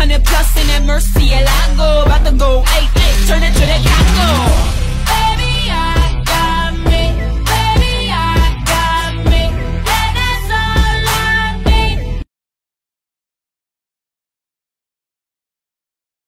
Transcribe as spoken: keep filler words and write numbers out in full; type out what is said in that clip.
hundred plus in that Mercy, El Lago, about to go eight.